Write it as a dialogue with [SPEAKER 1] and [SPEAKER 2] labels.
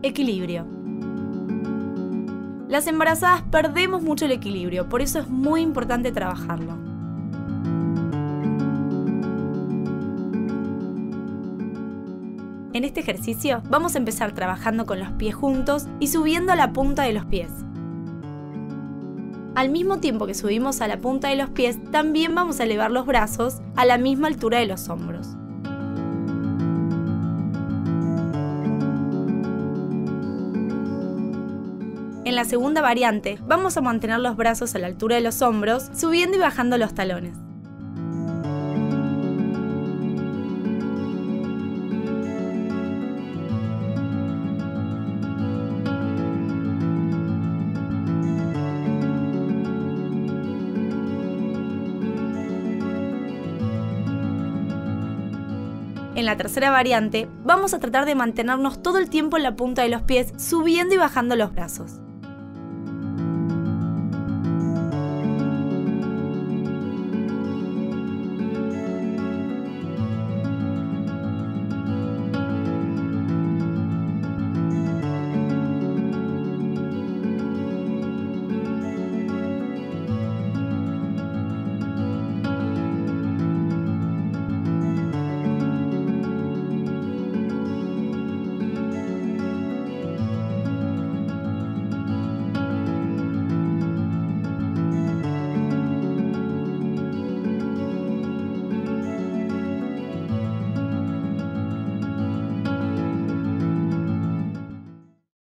[SPEAKER 1] Equilibrio. Las embarazadas perdemos mucho el equilibrio, por eso es muy importante trabajarlo. En este ejercicio vamos a empezar trabajando con los pies juntos y subiendo a la punta de los pies. Al mismo tiempo que subimos a la punta de los pies, también vamos a elevar los brazos a la misma altura de los hombros. En la segunda variante, vamos a mantener los brazos a la altura de los hombros, subiendo y bajando los talones. En la tercera variante, vamos a tratar de mantenernos todo el tiempo en la punta de los pies, subiendo y bajando los brazos.